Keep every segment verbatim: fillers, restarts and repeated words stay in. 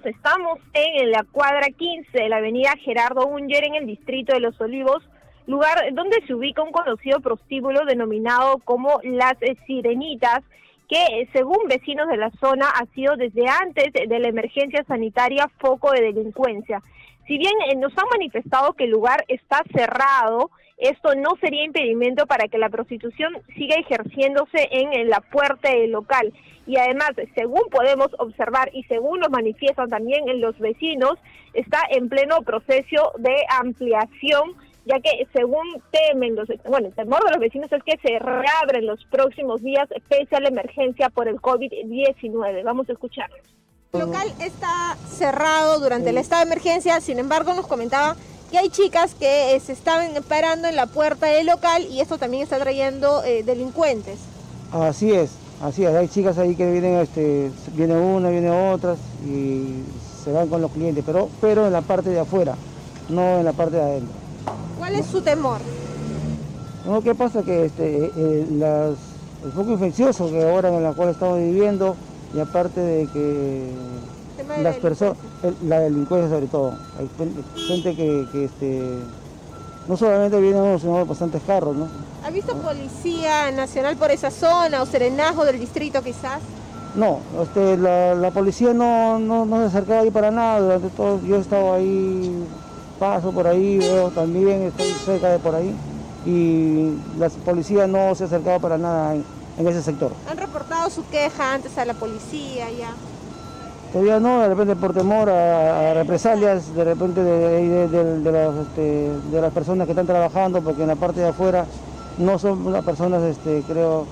Estamos en la cuadra quince de la avenida Gerardo Unger en el distrito de Los Olivos, lugar donde se ubica un conocido prostíbulo denominado como Las Sirenitas, que según vecinos de la zona ha sido desde antes de la emergencia sanitaria foco de delincuencia. Si bien eh, nos han manifestado que el lugar está cerrado, esto no sería impedimento para que la prostitución siga ejerciéndose en, en la puerta del local. Y además, según podemos observar y según nos manifiestan también en los vecinos, está en pleno proceso de ampliación, ya que según temen los, bueno, el temor de los vecinos es que se reabra en los próximos días pese a la emergencia por el COVID diecinueve. Vamos a escuchar. El local está cerrado durante el estado de emergencia, sin embargo nos comentaba que hay chicas que eh, se estaban parando en la puerta del local y esto también está trayendo eh, delincuentes. Así es, así es, hay chicas ahí que vienen, este, viene una, viene otras y se van con los clientes, pero, pero en la parte de afuera, no en la parte de adentro. ¿Cuál es su temor? No, ¿qué pasa? Que este, eh, las, el foco infeccioso que ahora en la cual estamos viviendo, y aparte de que de las personas, la delincuencia sobre todo, hay gente que, que este, no solamente vienen, sino bastantes carros, ¿no? ¿Ha visto policía nacional por esa zona o serenazgo del distrito quizás? No, este, la, la policía no, no, no se acercaba ahí para nada, durante todo, yo estaba ahí, paso por ahí, veo también, estoy cerca de por ahí, y la policía no se acercaba para nada en, en ese sector. ¿Han reportado su queja antes a la policía ya? Todavía no, de repente por temor a, a represalias, de repente de, de, de, de, las, este, de las personas que están trabajando, porque en la parte de afuera no son las personas, este, creo,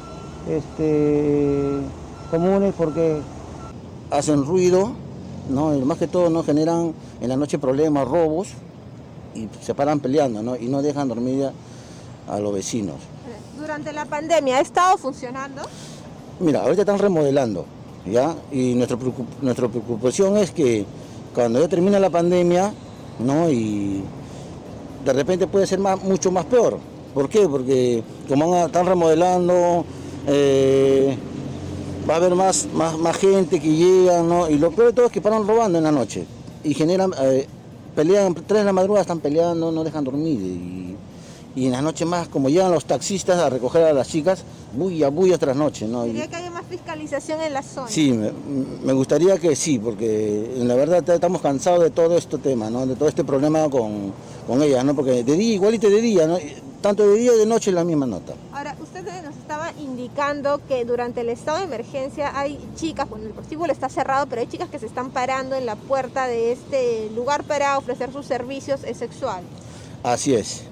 este, comunes, porque hacen ruido, ¿no? Y más que todo no generan en la noche problemas, robos, y se paran peleando, ¿no? Y no dejan dormir a, a los vecinos. ¿Durante la pandemia ha estado funcionando? Mira, ahorita están remodelando, ¿ya? Y nuestra, nuestra preocupación es que cuando ya termina la pandemia, ¿no? Y de repente puede ser más, mucho más peor. ¿Por qué? Porque como están remodelando, eh, va a haber más, más, más gente que llega, ¿no? Y lo peor de todo es que paran robando en la noche y generan, eh, pelean, tres de la madrugada están peleando, no dejan dormir. Y, y en las noches más, como llegan los taxistas a recoger a las chicas, bulla, bulla tras noche, ¿no? ¿Quería que haya más fiscalización en la zona? Sí, me, me gustaría que sí, porque en la verdad estamos cansados de todo este tema, ¿no? De todo este problema con, con ellas, ¿no? Porque de día, igualito de día, ¿no? Tanto de día y de noche es la misma nota. Ahora, usted nos estaba indicando que durante el estado de emergencia hay chicas, bueno, el prostíbulo está cerrado, pero hay chicas que se están parando en la puerta de este lugar para ofrecer sus servicios sexuales. Así es.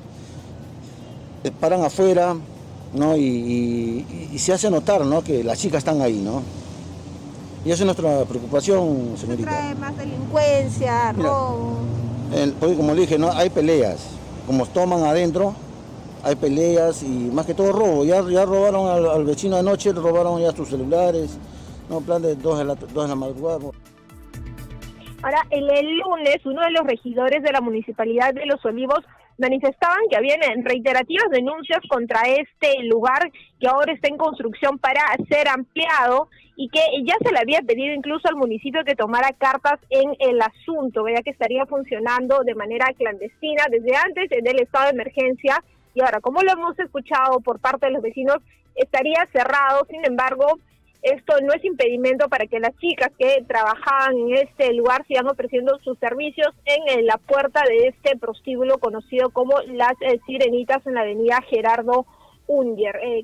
Paran afuera, ¿no? Y, y, y se hace notar, ¿no? Que las chicas están ahí, ¿no? Y esa es nuestra preocupación, señorita. Trae más delincuencia, Mira, robo. El, porque como le dije, ¿no? Hay peleas. Como toman adentro, hay peleas y más que todo robo. Ya, ya robaron al, al vecino anoche, le robaron ya sus celulares, ¿no? Plan de dos de la, dos de la madrugada. Ahora, el, el lunes, uno de los regidores de la Municipalidad de Los Olivos manifestaban que habían reiterativas denuncias contra este lugar que ahora está en construcción para ser ampliado y que ya se le había pedido incluso al municipio que tomara cartas en el asunto, ya que estaría funcionando de manera clandestina desde antes del estado de emergencia y ahora, como lo hemos escuchado por parte de los vecinos, estaría cerrado. Sin embargo, esto no es impedimento para que las chicas que trabajaban en este lugar sigan ofreciendo sus servicios en la puerta de este prostíbulo conocido como Las Sirenitas en la avenida Gerardo Unger. Eh,